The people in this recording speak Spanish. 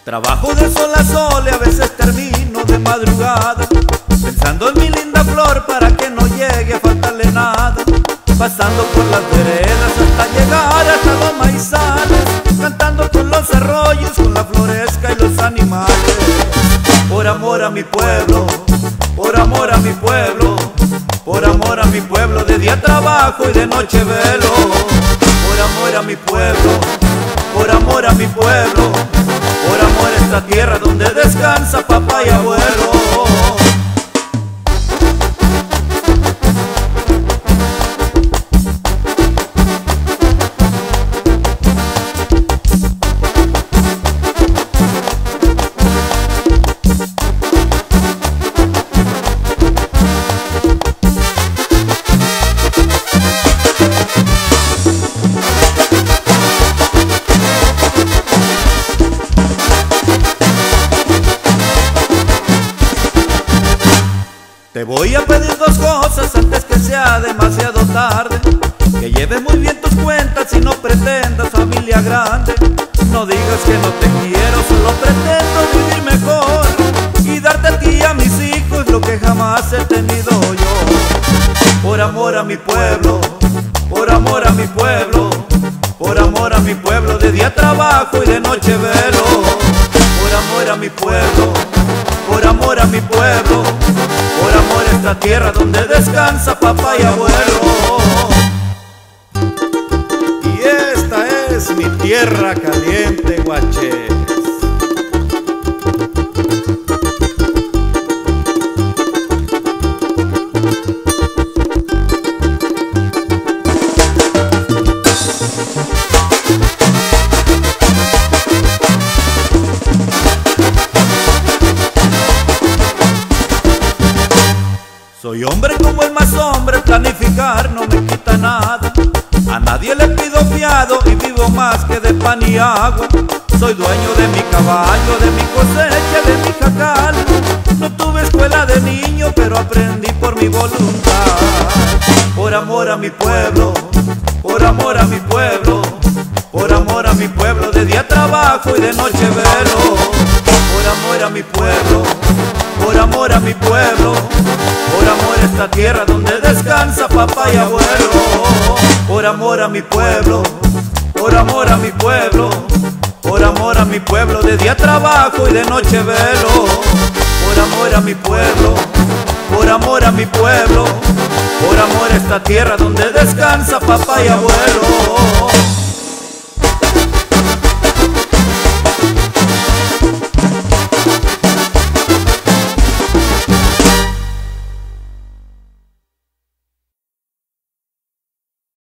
Trabajo de sol a sol y a veces termino de madrugada, pensando en mi linda flor para que no llegue a faltarle nada. Pasando por las veredas hasta llegar hasta los maizales, cantando con los arroyos, con la floresca y los animales. Por amor a mi pueblo, por amor a mi pueblo, por amor a mi pueblo, de día trabajo y de noche velo. Por amor a mi pueblo, por amor a mi pueblo, por amor a esta tierra donde descansa papá y abuelo. Te voy a pedir dos cosas antes que sea demasiado tarde: que lleves muy bien tus cuentas y no pretendas familia grande. No digas que no te quiero, solo pretendo vivir mejor y darte a ti y a mis hijos lo que jamás he tenido yo. Por amor a mi pueblo, por amor a mi pueblo, por amor a mi pueblo, de día trabajo y de noche velo. Por amor a mi pueblo, por amor a mi pueblo, por amor a esta tierra donde descansa papá y abuelo. Y esta es mi tierra caliente, guaches. Soy hombre como el más hombre, planificar no me quita nada. A nadie le pido fiado y vivo más que de pan y agua. Soy dueño de mi caballo, de mi cosecha, de mi jacal. No tuve escuela de niño, pero aprendí por mi voluntad. Por amor a mi pueblo, por amor a mi pueblo, por amor a mi pueblo, de día trabajo y de noche velo. Por amor a mi pueblo, por amor a mi pueblo, por amor a esta tierra donde descansa papá y abuelo. Por amor a mi pueblo, por amor a mi pueblo, por amor a mi pueblo, de día trabajo y de noche velo. Por amor a mi pueblo, por amor a mi pueblo, por amor a esta tierra donde descansa papá y abuelo.